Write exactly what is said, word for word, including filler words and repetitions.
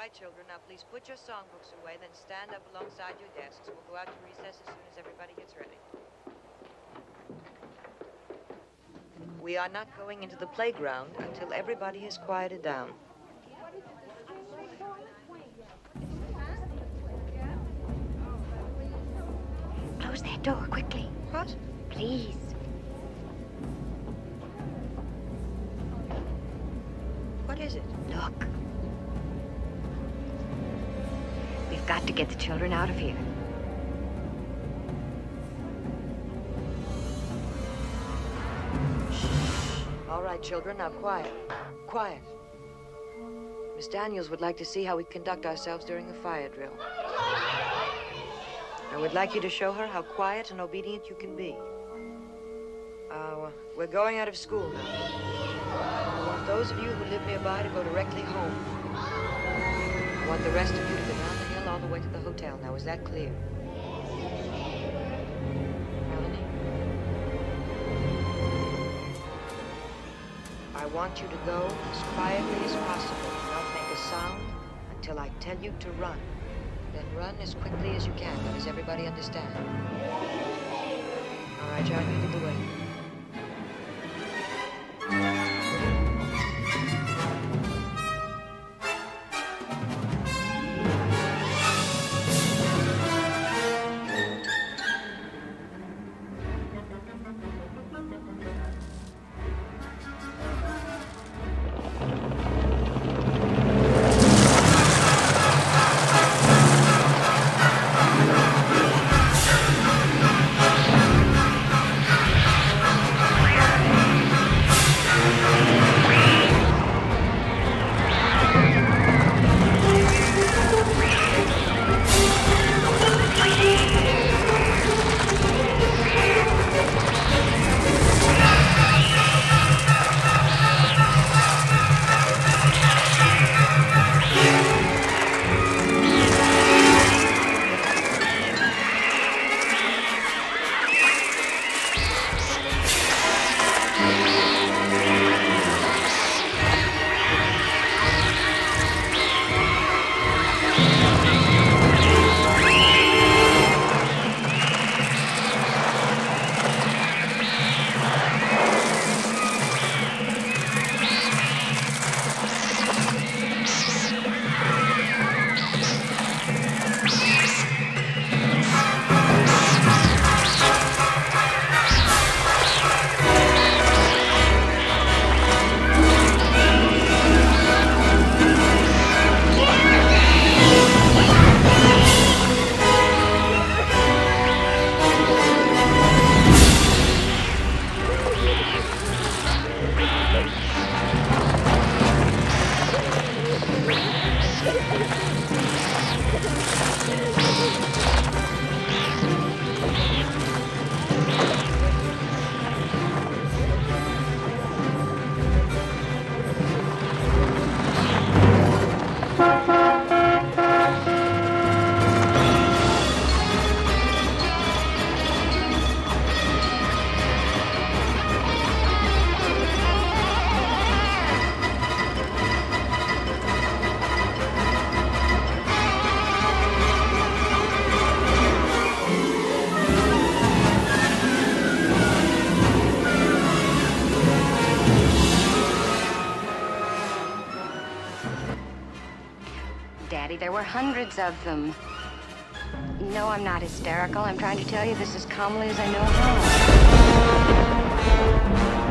right, children, now please put your songbooks away, then stand up alongside your desks. We'll go out to recess as soon as everybody gets ready. We are not going into the playground until everybody has quieted down. Close that door quickly. What? Please. What is it? Look. We've got to get the children out of here. All right, children, now quiet. Quiet. Miss Daniels would like to see how we conduct ourselves during the fire drill. I would like you to show her how quiet and obedient you can be. Uh, we're going out of school now. I want those of you who live nearby to go directly home. I want the rest of you to go down the hill all the way to the hotel. Now, is that clear? Melanie? I want you to go as quietly as possible. Do not make a sound until I tell you to run. Then run as quickly as you can. Does everybody understand? All right, John, you lead the way. Daddy, there were hundreds of them. No, I'm not hysterical. I'm trying to tell you this as calmly as I know how.